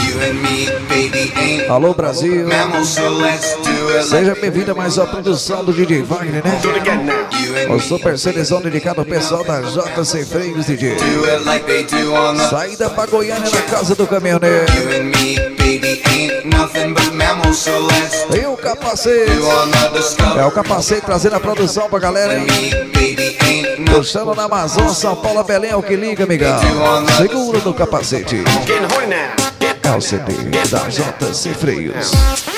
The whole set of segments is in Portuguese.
Alô, Brasil. Seja bem-vindo a mais uma produção do DJ Wagner, né? O Super Seleção dedicado ao pessoal da JC Freios, DJ. Saída pra Goiânia na casa do caminhoneiro. E o capacete. É o capacete trazendo a produção pra galera, hein? Puxando na Amazônia, São Paulo, Belém, é o que liga, amigão. Segura no capacete. É o CD da JC Freios.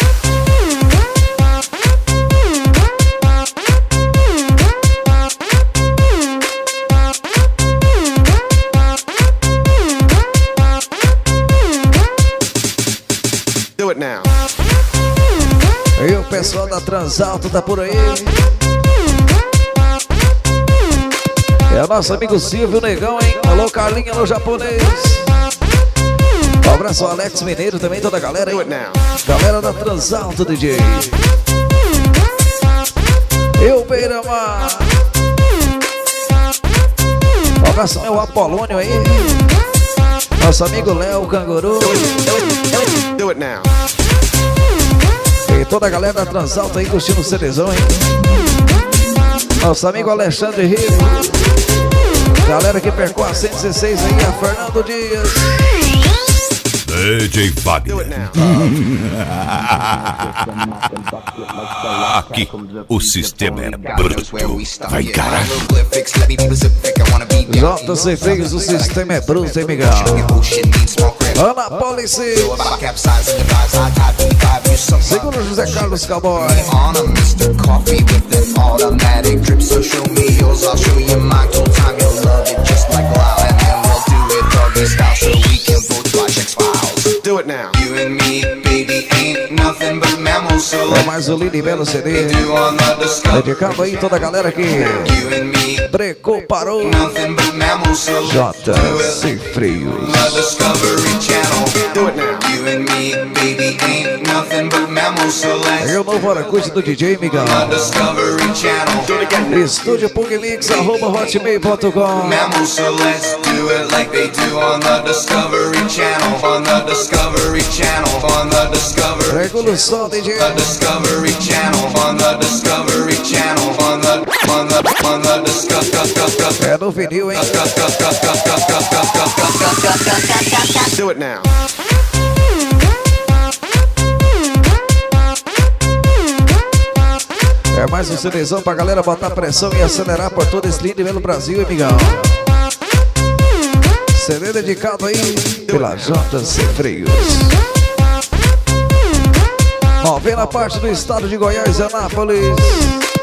Do it now. E o pessoal da Transalto tá por aí. É o nosso amigo Silvio Negão, hein? Alô, Carlinha no japonês. Um abraço ao Alex Mineiro também, toda a galera, hein? Galera da Transalto, DJ. Eu Beira-Mar. Um abraço ao meu Apolônio aí. Nosso amigo Léo Canguru. Do it now. E toda a galera da Transalto aí curtindo o CDzão, hein? Nosso amigo Alexandre Ribeiro. Galera que percorre a 116 aí, a Fernando Dias. DJ Wagner. Aqui o sistema é bruto. Vai, caralho. JC Freios, o sistema é bruto, hein, migão? Ana Policy. Segura José Carlos Cowboy. Do it now. É mais um lindo e belo CD. Dedicado aí toda a galera que brecou, parou. JC Freios. Do it now. É o novo Oracute do DJ, migão. Estúdio Pugmix, @hotmail.com. Regula o som, DJ. É no vinil, hein? Do it now. É mais um CDzão pra galera botar pressão e acelerar por todo esse lindo e belo Brasil, hein, migão? CD dedicado aí pela JC Freios. Novena parte do estado de Goiás, Anápolis.